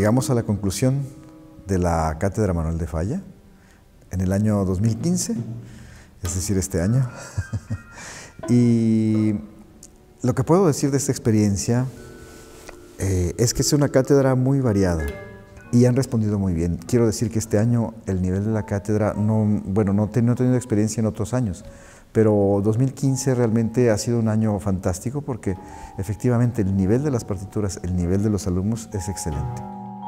llegamos a la conclusión de la Cátedra Manuel de Falla en el año 2015, es decir, este año. Y lo que puedo decir de esta experiencia es que es una cátedra muy variada y han respondido muy bien. Quiero decir que este año el nivel de la cátedra, no he tenido experiencia en otros años, pero 2015 realmente ha sido un año fantástico porque efectivamente el nivel de las partituras, el nivel de los alumnos es excelente.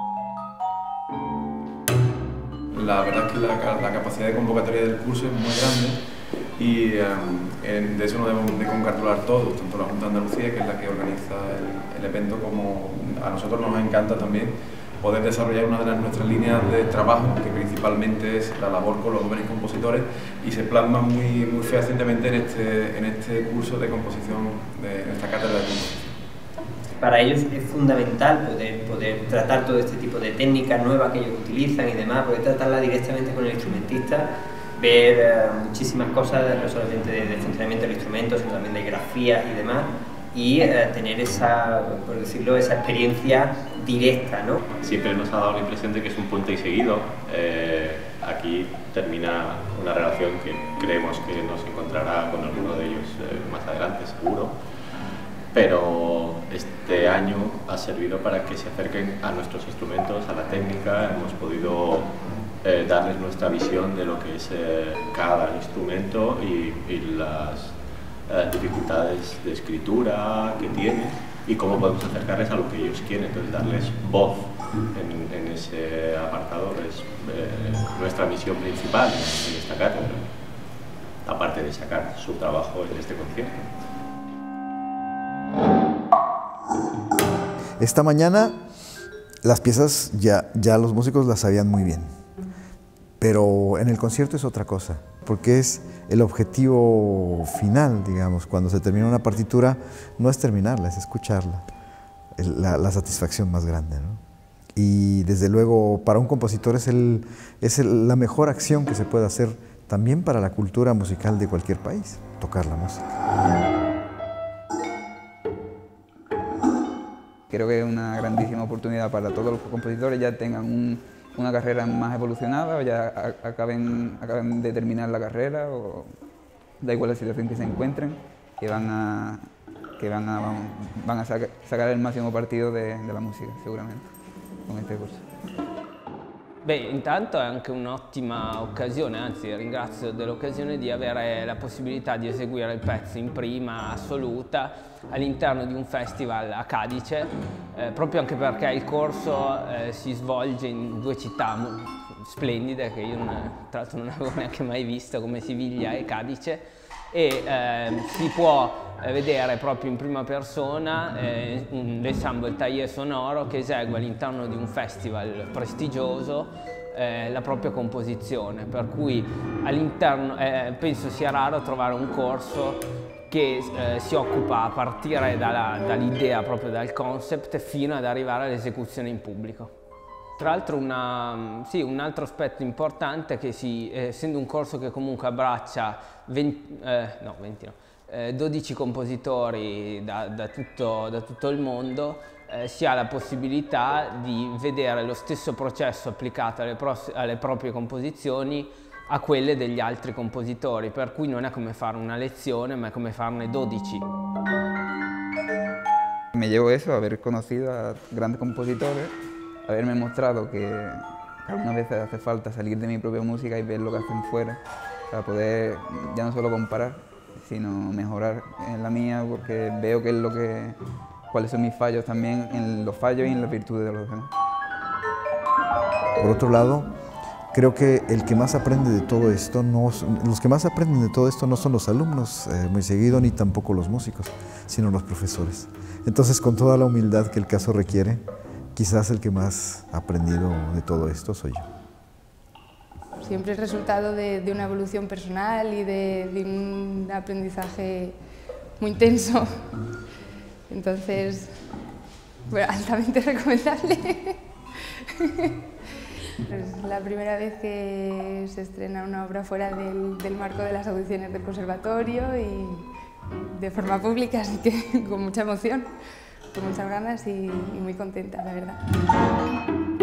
La verdad es que la capacidad de convocatoria del curso es muy grande y de eso nos debemos de congratular todos, tanto la Junta de Andalucía, que es la que organiza el evento, como a nosotros nos encanta también poder desarrollar una de nuestras líneas de trabajo, que principalmente es la labor con los jóvenes compositores, y se plasma muy fehacientemente en este curso de composición, en esta cátedra de composición. Para ellos es fundamental poder tratar todo este tipo de técnicas nuevas que ellos utilizan y demás, poder tratarla directamente con el instrumentista, ver muchísimas cosas, no solamente de funcionamiento del instrumento, sino también de grafías y demás, y tener esa, por decirlo, esa experiencia directa, ¿no? Siempre nos ha dado la impresión de que es un punto y seguido. Aquí termina una relación que creemos que nos encontrará con alguno de ellos más adelante, seguro. Pero este año ha servido para que se acerquen a nuestros instrumentos, a la técnica. Hemos podido darles nuestra visión de lo que es cada instrumento y las dificultades de escritura que tiene y cómo podemos acercarles a lo que ellos quieren. Entonces, darles voz en ese apartado es nuestra misión principal en esta cátedra, aparte de sacar su trabajo en este concierto. Esta mañana las piezas ya los músicos las sabían muy bien, pero en el concierto es otra cosa, porque es el objetivo final, digamos, cuando se termina una partitura, no es terminarla, es escucharla, la satisfacción más grande, ¿no? Y desde luego para un compositor es la mejor acción que se puede hacer también para la cultura musical de cualquier país, tocar la música. Creo que es una grandísima oportunidad para todos los compositores, ya tengan una carrera más evolucionada o ya acaben de terminar la carrera, o da igual la situación que se encuentren, que van a sacar el máximo partido de la música, sicuramente, con este curso. Beh, intanto è anche un'ottima occasione, anzi ringrazio dell'occasione di avere la possibilità di eseguire il pezzo in prima assoluta all'interno di un festival a Cadice, proprio anche perché il corso si svolge in due città splendide che io tra l'altro non avevo neanche mai visto, come Siviglia e Cadice, e si può vedere proprio in prima persona l'ensemble Taller Sonoro che esegue all'interno di un festival prestigioso la propria composizione, per cui all'interno penso sia raro trovare un corso che si occupa a partire dall'idea, proprio dal concept, fino ad arrivare all'esecuzione in pubblico. Tra l'altro un altro aspetto importante è che essendo un corso che comunque abbraccia 12 compositori da tutto il mondo, si ha la possibilità di vedere lo stesso processo applicato alle proprie composizioni a quelle degli altri compositori, per cui non è come fare una lezione, ma è come farne 12. Me llevo eso, haber conocido a grandes compositores, haberme mostrado que algunas veces hace falta salir de mi propia música y ver lo que hacen fuera, para poder ya no solo comparar, sino mejorar en la mía, porque veo cuáles son mis fallos también, en los fallos y en las virtudes de los demás. Por otro lado, creo que el que más aprende de todo esto, los que más aprenden de todo esto no son los alumnos muy seguido, ni tampoco los músicos, sino los profesores. Entonces, con toda la humildad que el caso requiere, quizás el que más ha aprendido de todo esto soy yo. Siempre es resultado de una evolución personal y de un aprendizaje muy intenso. Entonces, bueno, altamente recomendable. Es la primera vez que se estrena una obra fuera del marco de las audiciones del conservatorio y de forma pública, así que con mucha emoción, con muchas ganas y muy contenta, la verdad.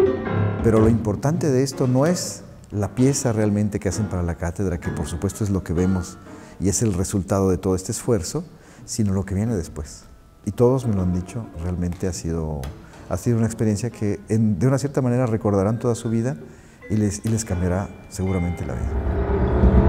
Pero lo importante de esto no es la pieza realmente que hacen para la cátedra, que por supuesto es lo que vemos y es el resultado de todo este esfuerzo, sino lo que viene después. Y todos me lo han dicho, realmente ha sido una experiencia que de una cierta manera recordarán toda su vida y les cambiará seguramente la vida.